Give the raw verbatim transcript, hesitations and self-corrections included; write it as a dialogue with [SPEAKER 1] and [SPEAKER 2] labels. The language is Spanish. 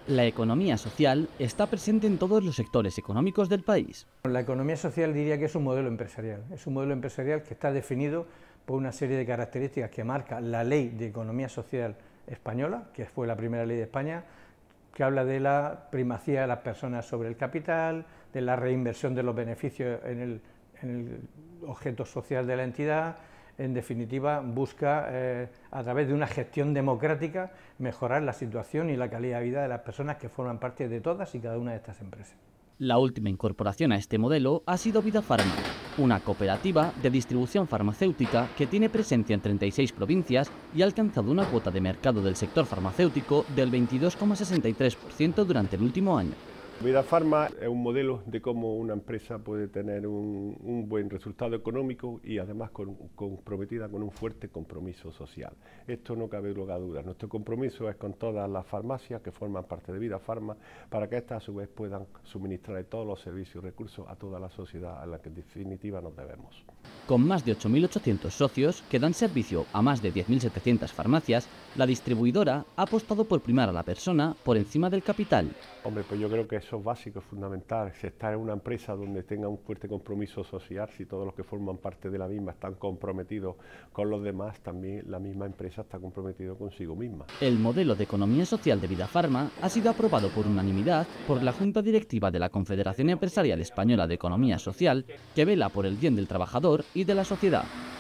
[SPEAKER 1] La economía social está presente en todos los sectores económicos del país.
[SPEAKER 2] La economía social diría que es un modelo empresarial, es un modelo empresarial que está definido por una serie de características que marca la Ley de Economía Social Española, que fue la primera ley de España, que habla de la primacía de las personas sobre el capital, de la reinversión de los beneficios en el, en el objeto social de la entidad. En definitiva, busca, eh, a través de una gestión democrática, mejorar la situación y la calidad de vida de las personas que forman parte de todas y cada una de estas empresas.
[SPEAKER 1] La última incorporación a este modelo ha sido Vidafarma, una cooperativa de distribución farmacéutica que tiene presencia en treinta y seis provincias y ha alcanzado una cuota de mercado del sector farmacéutico del veintidós coma sesenta y tres por ciento durante el último año.
[SPEAKER 3] Vidafarma es un modelo de cómo una empresa puede tener un, un buen resultado económico y además con, comprometida con un fuerte compromiso social. Esto no cabe lugar a dudas. Nuestro compromiso es con todas las farmacias que forman parte de Vidafarma para que éstas a su vez puedan suministrar todos los servicios y recursos a toda la sociedad a la que en definitiva nos debemos.
[SPEAKER 1] Con más de ocho mil ochocientos socios que dan servicio a más de diez mil setecientas farmacias, la distribuidora ha apostado por primar a la persona por encima del capital.
[SPEAKER 3] Hombre, pues yo creo que eso es básico, es fundamental. Si está en una empresa donde tenga un fuerte compromiso social, si todos los que forman parte de la misma están comprometidos con los demás, también la misma empresa está comprometida consigo misma.
[SPEAKER 1] El modelo de economía social de Vidafarma ha sido aprobado por unanimidad por la Junta Directiva de la Confederación Empresarial Española de Economía Social, que vela por el bien del trabajador y de la sociedad.